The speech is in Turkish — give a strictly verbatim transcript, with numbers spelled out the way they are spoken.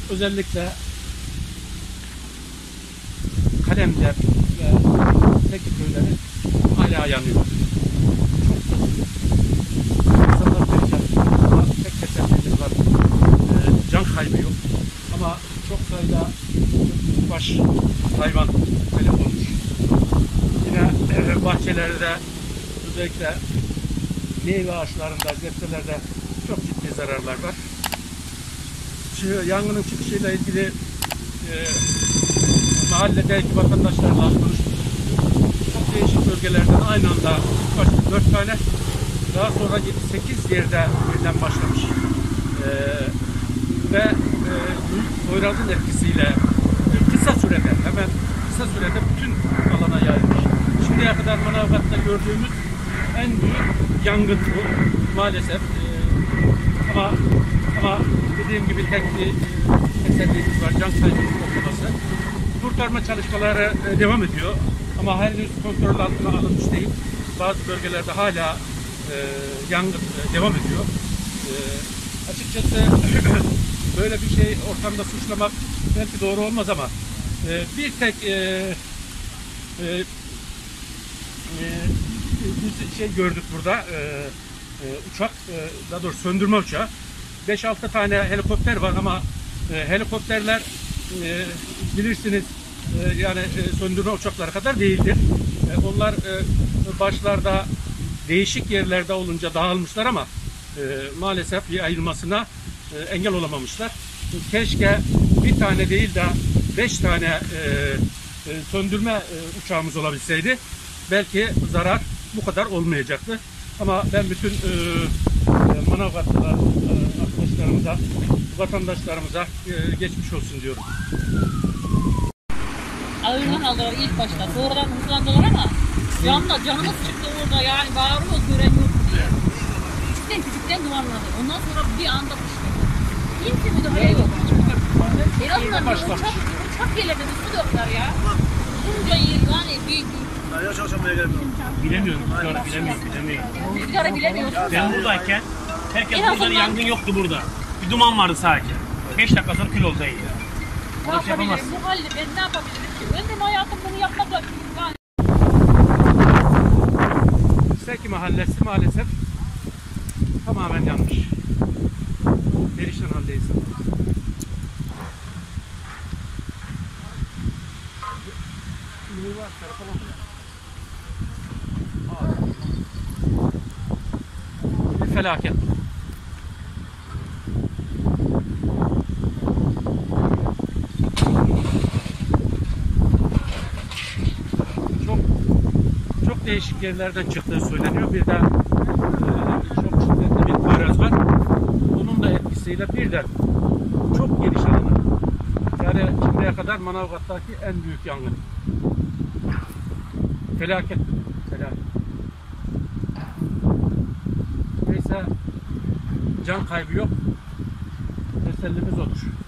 özellikle Kalemler ve Teki köyleri hala yanıyor. İnsanlar perişan. Ama tek tesellimiz var. Ee, can kaybı yok. Ama çok sayıda baş hayvan telef olmuş. Yine e, bahçelerde, özellikle meyve ağaçlarında, zepselerde çok ciddi zararlar var. Şu yangının çıkışıyla ilgili e, mahalledeki vatandaşlarla konuştuk. Çok değişik bölgelerden aynı anda başta dört tane, daha sonra yedi sekiz yerde birden başlamış. E, ve e, Poyraz'ın etkisiyle e, kısa sürede, hemen kısa sürede bütün alana yayılmış. Şimdiye kadar Manavgat'ta gördüğümüz en büyük yangın bu maalesef. E, ama ama dediğim gibi tek bir tesellimiz var, can kaybının olmaması. Kurtarma çalışmaları e, devam ediyor ama henüz kontrol altına alınmış değil. Bazı bölgelerde hala e, yangın e, devam ediyor. E, açıkçası böyle bir şey ortamda suçlamak belki doğru olmaz ama e, bir tek e, e, e, bir şey gördük burada. E, e, uçak, e, daha doğrusu söndürme uçağı. beş altı tane helikopter var ama e, helikopterler e, bilirsiniz e, yani e, söndürme uçakları kadar değildir. E, onlar e, başlarda değişik yerlerde olunca dağılmışlar ama e, maalesef bir ayrılmasına e, engel olamamışlar. Keşke bir tane değil de beş tane e, e, söndürme e, uçağımız olabilseydi belki zarar bu kadar olmayacaktı. Ama ben bütün e, e, Manavgatlılar e, arkadaşlarımıza, vatandaşlarımıza e, geçmiş olsun diyorum. Ağırdan aldılar ilk başta. Sonradan hızlandılar ama canla canımız çıktı orada, yani bağırıyoruz gören yok diye. Küçükten küçükten duvarladı. Ondan sonra bir anda fışkırdı. Kimse müdahale yok. En azından bir uçak, uçak gelirdi, su döktüler ya. Bunca yıl yani bir... Ya çalışmaya gelmiyorum. Bilemiyorum. Rüzgarı bilemiyorum. Bilemiyorum. Rüzgarı bilemiyoruz. Ben buradayken herkes burada, yangın yoktu burada. Bir duman vardı sadece. beş dakika sonra kül oldu iyi. Ne Burada bir şey yapamaz. yapabilirim? Bu halde ben ne yapabilirim ki? Ömrüm hayatım bunu yapmakla... Yani... Seki mahallesi maalesef tamamen yanmış. Perişan haldeyiz. Bir felaket. Çok çok değişik yerlerden çıktığı söyleniyor. Bir de e, çok şiddetli bir Poyraz var. Bunun da etkisiyle birden çok geniş alana. Yani şimdiye kadar Manavgat'taki en büyük yangın. Felaket. Felaket. Neyse, can kaybı yok. Tesellimiz odur.